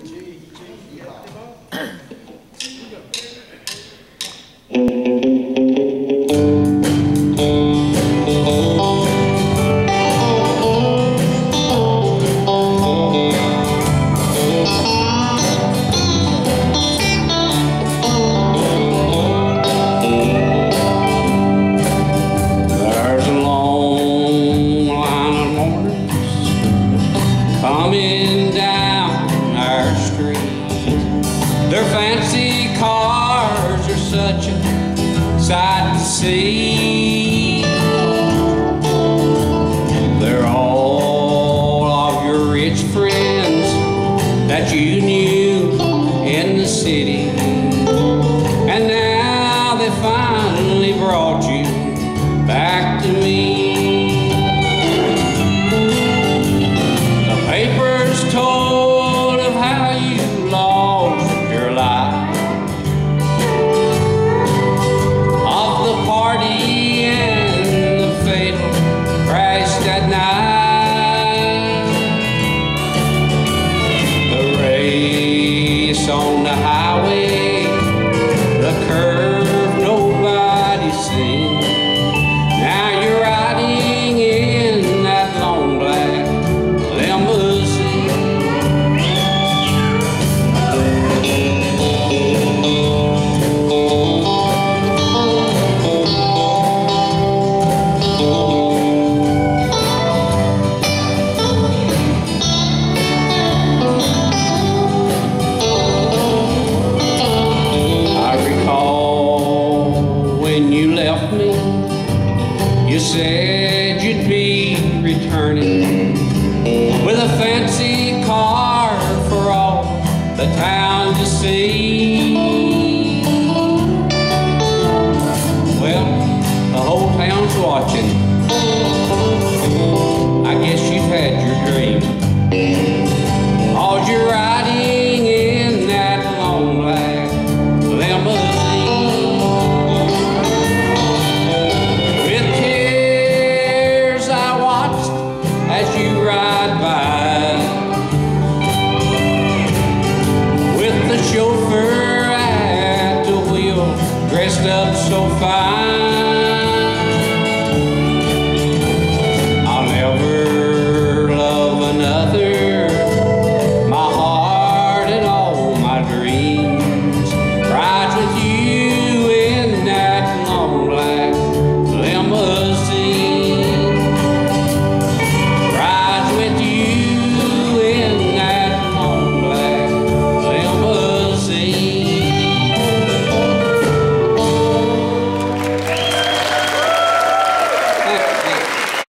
Coming down our street, their fancy cars are such a sight to see. They're all of your rich friends that you knew in the city, and now they finally brought you back to me. Told of how you lost your life, of the party and the fatal crash that night, the race on the highway, the curve nobody's seen. Now you're riding in that long black limousine. When you left me, you said you'd be returning with a fancy car for all the town to see.